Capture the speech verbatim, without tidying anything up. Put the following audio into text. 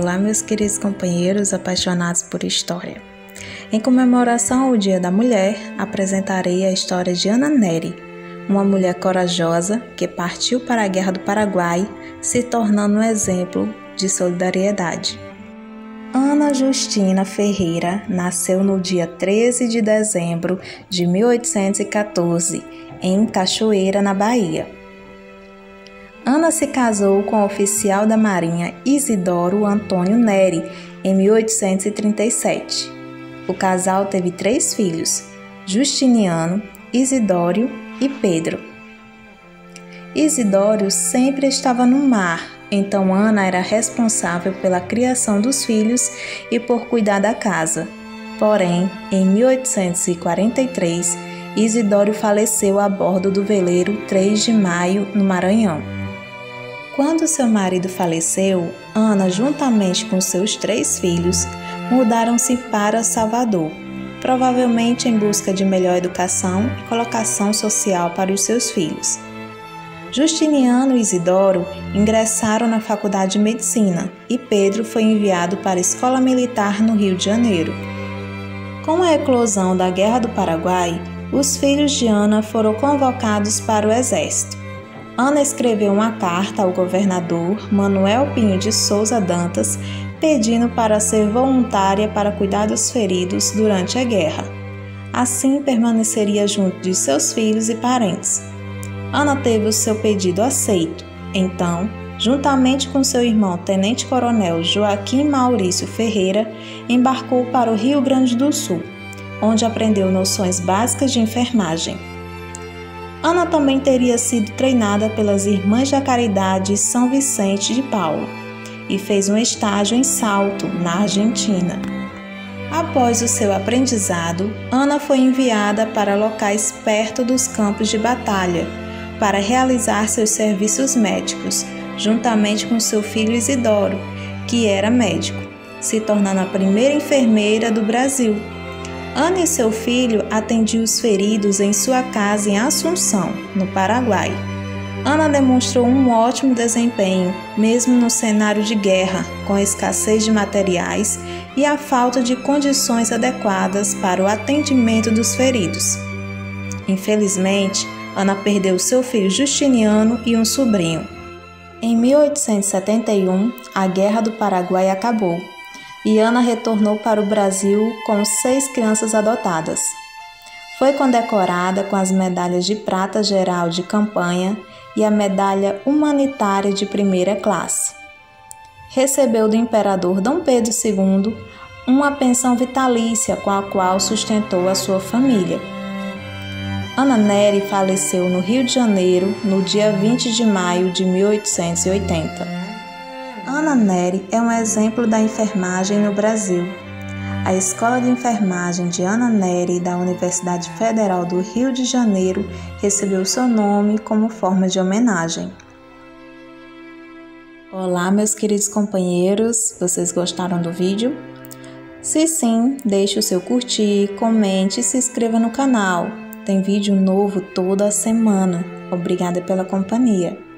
Olá, meus queridos companheiros apaixonados por história. Em comemoração ao Dia da Mulher, apresentarei a história de Ana Nery, uma mulher corajosa que partiu para a Guerra do Paraguai, se tornando um exemplo de solidariedade. Ana Justina Ferreira nasceu no dia treze de dezembro de mil oitocentos e quatorze, em Cachoeira, na Bahia. Ana se casou com o oficial da Marinha Isidoro Antônio Nery em mil oitocentos e trinta e sete. O casal teve três filhos, Justiniano, Isidório e Pedro. Isidório sempre estava no mar, então Ana era responsável pela criação dos filhos e por cuidar da casa. Porém, em mil oitocentos e quarenta e três, Isidório faleceu a bordo do veleiro três de maio, no Maranhão. Quando seu marido faleceu, Ana, juntamente com seus três filhos, mudaram-se para Salvador, provavelmente em busca de melhor educação e colocação social para os seus filhos. Justiniano e Isidoro ingressaram na Faculdade de Medicina e Pedro foi enviado para a Escola Militar no Rio de Janeiro. Com a eclosão da Guerra do Paraguai, os filhos de Ana foram convocados para o Exército. Ana escreveu uma carta ao governador Manuel Pinho de Souza Dantas pedindo para ser voluntária para cuidar dos feridos durante a guerra. Assim, permaneceria junto de seus filhos e parentes. Ana teve o seu pedido aceito. Então, juntamente com seu irmão tenente-coronel Joaquim Maurício Ferreira, embarcou para o Rio Grande do Sul, onde aprendeu noções básicas de enfermagem. Ana também teria sido treinada pelas Irmãs da Caridade São Vicente de Paulo e fez um estágio em Salto, na Argentina. Após o seu aprendizado, Ana foi enviada para locais perto dos campos de batalha para realizar seus serviços médicos, juntamente com seu filho Isidoro, que era médico, se tornando a primeira enfermeira do Brasil. Ana e seu filho atendiam os feridos em sua casa em Assunção, no Paraguai. Ana demonstrou um ótimo desempenho, mesmo no cenário de guerra, com a escassez de materiais e a falta de condições adequadas para o atendimento dos feridos. Infelizmente, Ana perdeu seu filho Justiniano e um sobrinho. Em mil oitocentos e setenta e um, a Guerra do Paraguai acabou e Ana retornou para o Brasil com seis crianças adotadas. Foi condecorada com as medalhas de prata geral de campanha e a medalha humanitária de primeira classe. Recebeu do imperador Dom Pedro segundo uma pensão vitalícia com a qual sustentou a sua família. Ana Nery faleceu no Rio de Janeiro no dia vinte de maio de mil oitocentos e oitenta. Ana Nery é um exemplo da enfermagem no Brasil. A Escola de Enfermagem de Ana Nery da Universidade Federal do Rio de Janeiro recebeu seu nome como forma de homenagem. Olá, meus queridos companheiros, vocês gostaram do vídeo? Se sim, deixe o seu curtir, comente e se inscreva no canal. Tem vídeo novo toda semana. Obrigada pela companhia.